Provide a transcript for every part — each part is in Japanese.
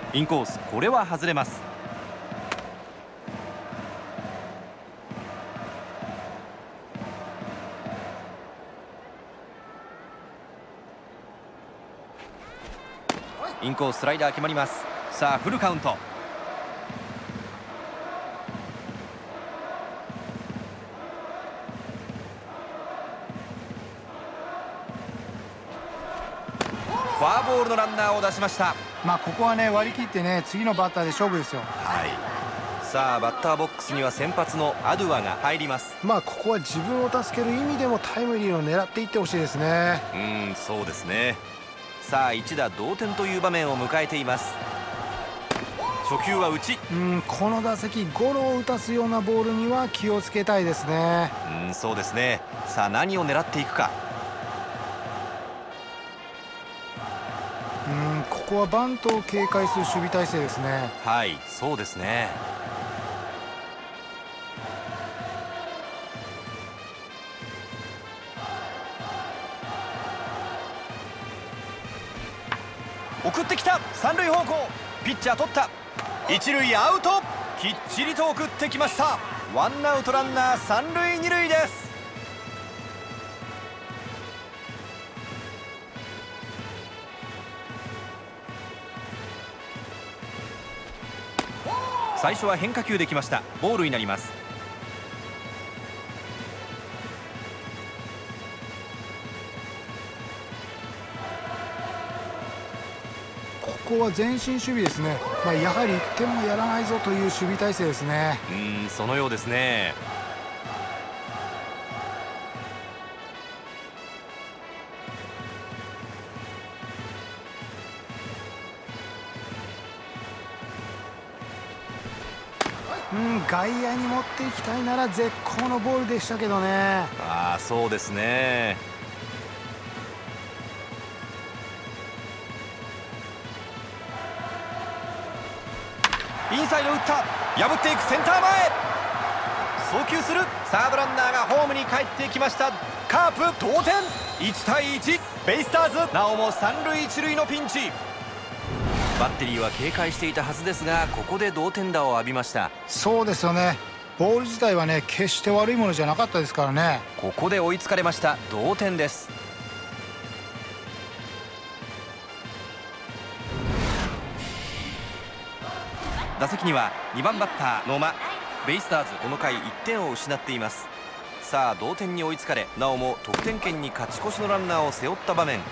インコース、これは外れます。インコーススライダー決まります。さあフルカウント。フォアボールのランナーを出しました。 ここはね、割り切ってね、次のバッターで勝負ですよ。 はい。さあバッターボックスには先発のアドゥアが入ります。 ここは自分を助ける意味でもタイムリーを狙っていってほしいですね。 そうですね。さあ一打同点という場面を迎えています。初球は内。 この打席ゴロを打たすようなボールには気をつけたいですね。 そうですね。さあ何を狙っていくか。 ここはバントを警戒する守備体勢ですね。 はい、そうですね。送ってきた、三塁方向、ピッチャー取った、一塁アウト、きっちりと送ってきました。ワンアウトランナー三塁二塁です。最初は変化球できました。ボールになります。 ここは前進守備ですね。やはり1点もやらないぞという守備体勢ですね。 そのようですね。 外野に持っていきたいなら絶好のボールでしたけどね。 そうですね。インサイド打った、破っていく、センター前送球する。サードランナーがホームに帰ってきました。カープ同点、1対1、ベイスターズなおも三塁一塁のピンチ。バッテリーは警戒していたはずですが、ここで同点打を浴びました。 そうですよね。ボール自体はね、決して悪いものじゃなかったですからね。 ここで追いつかれました。同点です。打席には2番バッター野間。ベイスターズこの回1点を失っています。さあ同点に追いつかれ、なおも得点圏に勝ち越しのランナーを背負った場面。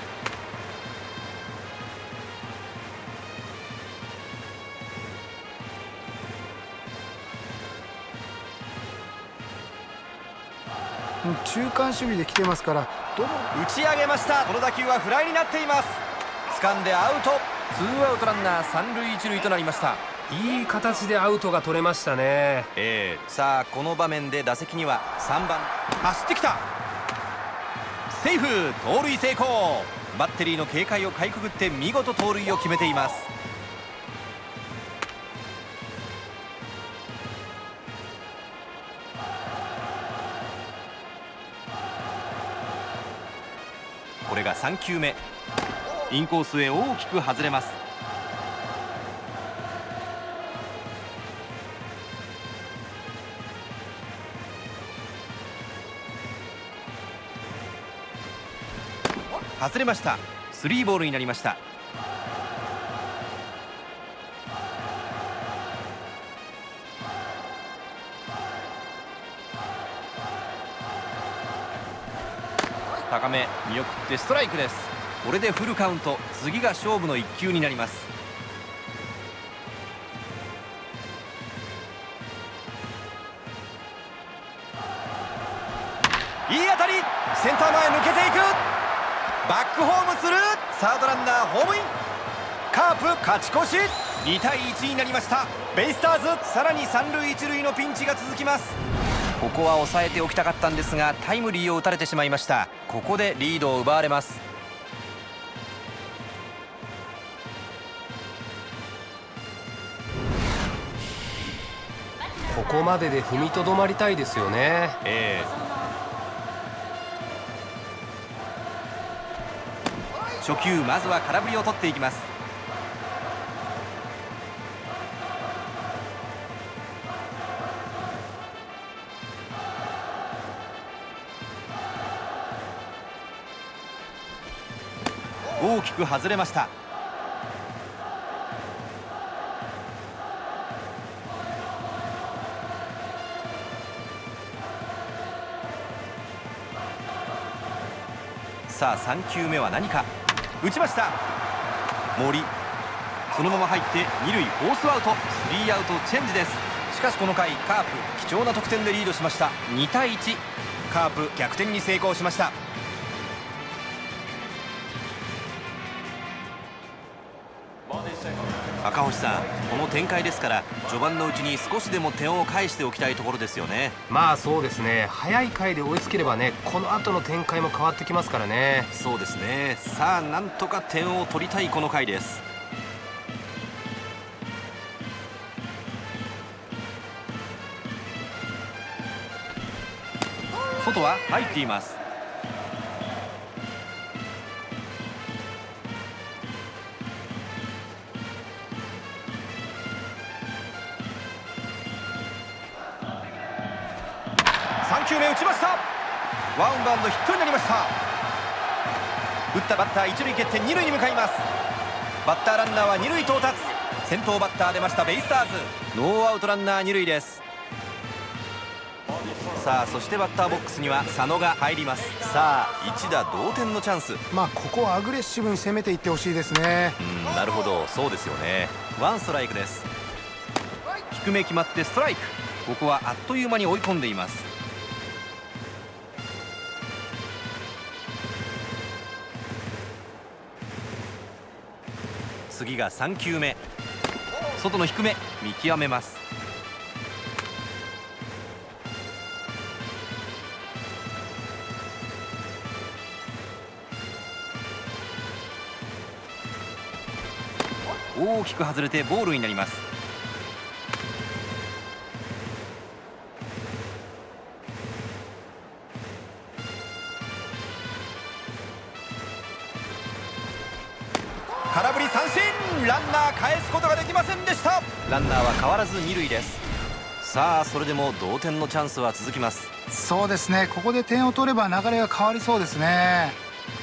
中間守備で来てますから、 打ち上げました。この打球はフライになっています。掴んでアウト。ツーアウトランナー三塁一塁となりました。 いい形でアウトが取れましたね。 さあこの場面で打席には3番。走ってきた、セーフ、盗塁成功。バッテリーの警戒をかいくぐって見事盗塁を決めています。これが3球目、インコースへ大きく外れます。外れました。スリーボールになりました。高め見送ってストライクです。これでフルカウント。次が勝負の1球になります。いい当たり、センター前抜けていく、バックホームする。サードランナーホームイン。カープ勝ち越し、2対1になりました。ベイスターズさらに三塁一塁のピンチが続きます。ここは抑えておきたかったんですが、タイムリーを打たれてしまいました。ここでリードを奪われます。 ここまでで踏みとどまりたいですよね。 初球まずは空振りを取っていきます。 大きく外れました。さあ3球目は何か。打ちました。森、そのまま入って二塁フォースアウト、3アウトチェンジです。しかしこの回カープ貴重な得点でリードしました。2対1、カープ逆転に成功しました。赤星さん、この展開ですから序盤のうちに少しでも点を返しておきたいところですよね。 まあそうですね、早い回で追いつければね、この後の展開も変わってきますからね。 そうですね。さあなんとか点を取りたいこの回です。外は入っています。3球目打ちました。ワンバウンドヒットになりました。打ったバッター一塁蹴って二塁に向かいます。バッターランナーは二塁到達。先頭バッター出ましたベイスターズ。ノーアウトランナー二塁です。さあそしてバッターボックスには佐野が入ります。さあ一打同点のチャンス。 ここはアグレッシブに攻めていってほしいですね。 なるほど、そうですよね。ワンストライクです。低め決まってストライク。ここはあっという間に追い込んでいます。次が3球目、外の低め見極めます。大きく外れてボールになります。空振り三振。ランナー返すことができませんでした。ランナーは変わらず二塁です。さあそれでも同点のチャンスは続きます。 そうですね、ここで点を取れば流れが変わりそうですね。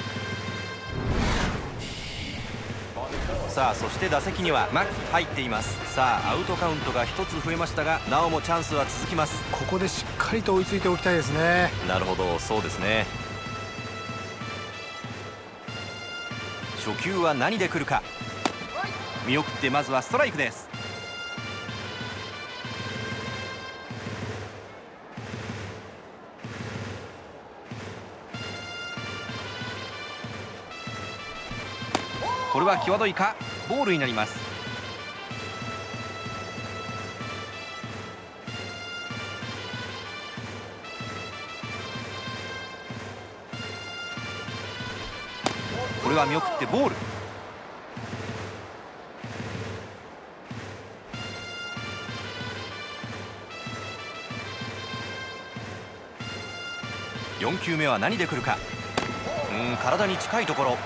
さあそして打席には牧入っています。さあアウトカウントが1つ増えましたがなおもチャンスは続きます。 ここでしっかりと追いついておきたいですね。 なるほど、そうですね。初球は何で来るか。見送ってまずはストライクです。これは際どいか。ボールになります。これは見送ってボール。4球目は何で来るか。体に近いところ。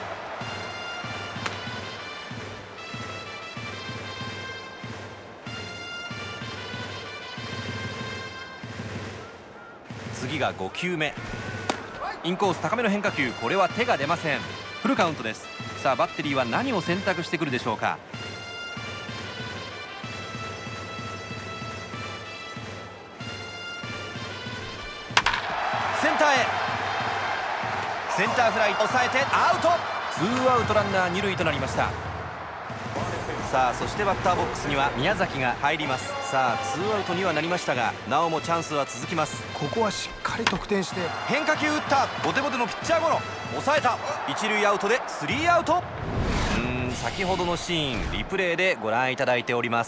次が5球目。インコース高めの変化球。これは手が出ません。フルカウントです。さあバッテリーは何を選択してくるでしょうか。センターへ。センターフライ抑えてアウト。2アウトランナー二塁となりました。さあそしてバッターボックスには宮崎が入ります。さあ2アウトにはなりましたがなおもチャンスは続きます。 ここはしっかり得点して。 変化球打った。ボテボテのピッチャーゴロ。抑えた。一塁アウトで3アウト。先ほどのシーンリプレイでご覧いただいております。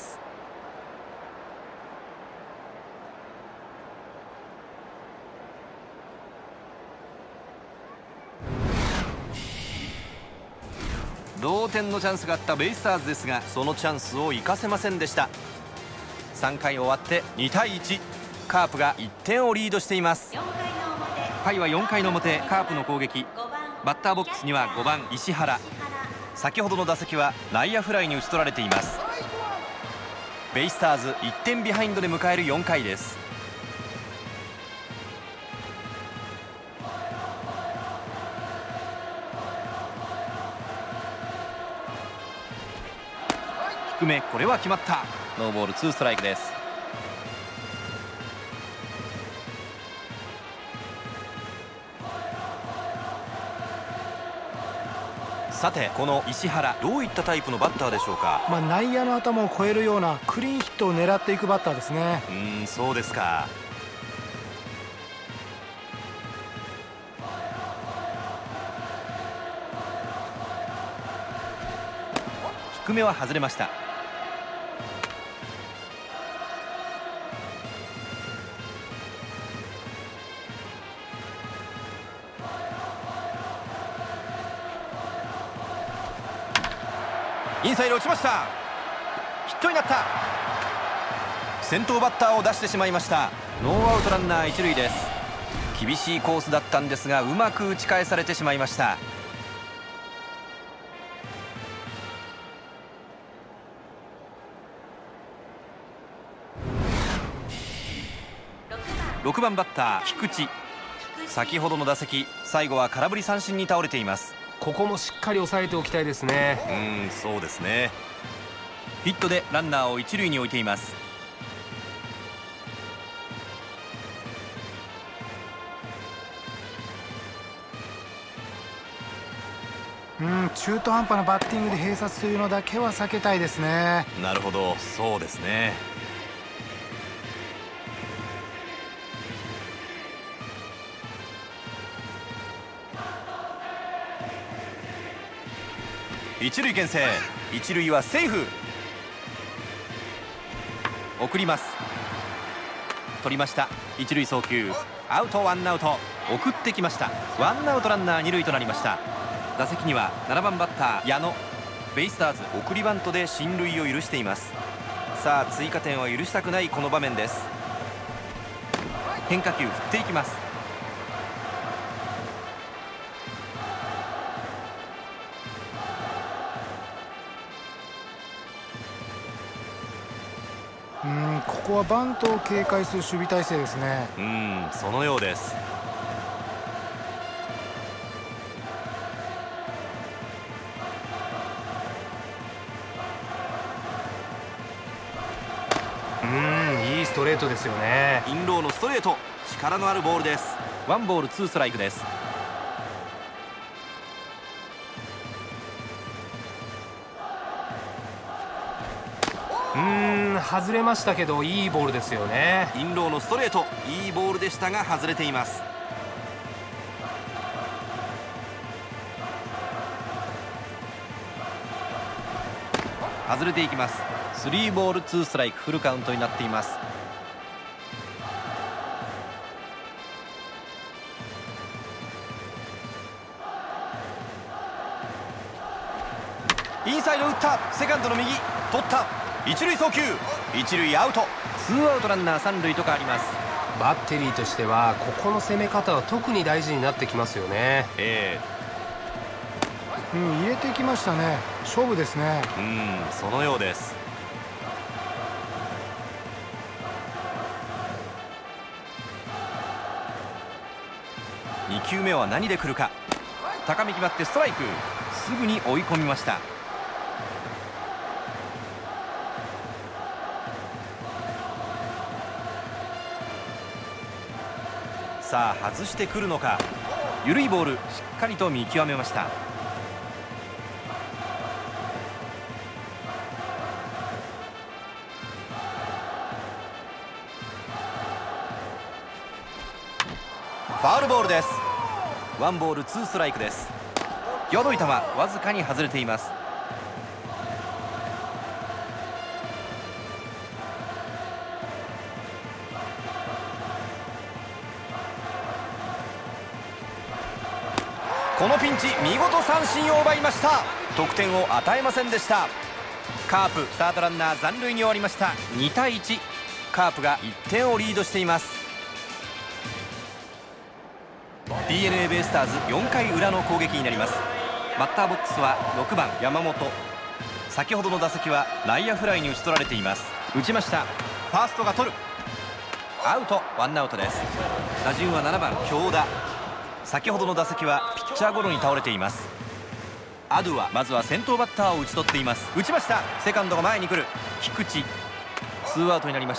同点のチャンスがあったベイスターズですがそのチャンスを生かせませんでした。3回終わって2対1、カープが1点をリードしています。回は4回の表、カープの攻撃。バッターボックスには5番石原。先ほどの打席は内野フライに打ち取られています。ベイスターズ1点ビハインドで迎える4回です。 低め、これは決まった。ノーボール2ストライクです。さて、この石原、どういったタイプのバッターでしょうか。 内野の頭を越えるようなクリーンヒットを狙っていくバッターですね。 そうですか。低めは外れました。インサイド落ちました。ヒットになった。先頭バッターを出してしまいました。ノーアウトランナー一塁です。厳しいコースだったんですが、うまく打ち返されてしまいました。6番バッター菊池、先ほどの打席、最後は空振り三振に倒れています。 ここもしっかり抑えておきたいですね。 そうですね。ヒットでランナーを一塁に置いています。 中途半端なバッティングで併殺というのだけは避けたいですね。 なるほど、そうですね。一塁牽制、一塁はセーフ。送ります。取りました。一塁送球、アウト、ワンアウト。送ってきました。ワンアウトランナー二塁となりました。打席には7番バッター矢野。ベイスターズ送りバントで進塁を許しています。さあ、追加点は許したくないこの場面です。変化球振っていきます。 ここはバントを警戒する守備体勢ですね。 そのようです。 いいストレートですよね。 インローのストレート、力のあるボールです。ワンボールツーストライクです。 外れましたけど、いいボールですよね。 インローのストレート、いいボールでしたが外れています。外れていきます。3ボール2ストライク、フルカウントになっています。インサイド打った。セカンドの右取った。一塁送球、一塁アウト。ツーアウトランナー三塁と変わります。 バッテリーとしてはここの攻め方は特に大事になってきますよね。 入れてきましたね。勝負ですね。 そのようです。2球目は何で来るか。高め決まってストライク。すぐに追い込みました。さあ、外してくるのか。緩いボール、しっかりと見極めました。ファウルボールです。ワンボールツーストライクです。際どい球、わずかに外れています。このピンチ、見事三振を奪いました。得点を与えませんでした。カープスタートランナー残塁に終わりました。2対1、カープが1点をリードしています。 DNA ベイスターズ4回裏の攻撃になります。バッターボックスは6番山本。先ほどの打席は内野フライに打ち取られています。打ちました。ファーストが取る。アウト、ワンアウトです。打順は7番京田。先ほどの打席はピッチャーゴロに倒れています。 アドゥア、まずは先頭バッターを打ち取っています。打ちました。セカンドが前に来る。菊池、ツーアウトになりました。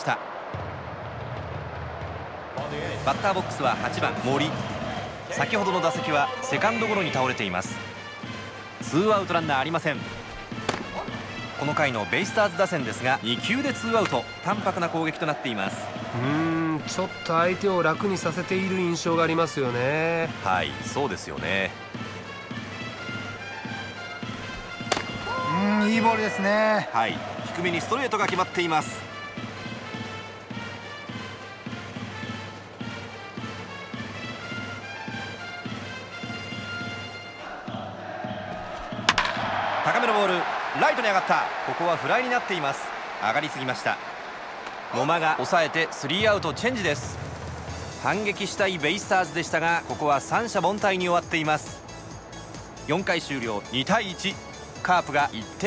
バッターボックスは8番森。先ほどの打席はセカンドゴロに倒れています。ツーアウトランナーありません。この回のベイスターズ打線ですが2球でツーアウト、淡白な攻撃となっています。 ちょっと相手を楽にさせている印象がありますよね。 はい、そうですよね。 いいボールですね。 はい、低めにストレートが決まっています。高めのボール、ライトに上がった。ここはフライになっています。上がりすぎました。野間が抑えてスリーアウトチェンジです。反撃したいベイスターズでしたがここは三者凡退に終わっています。4回終了、2対1、カープが1点。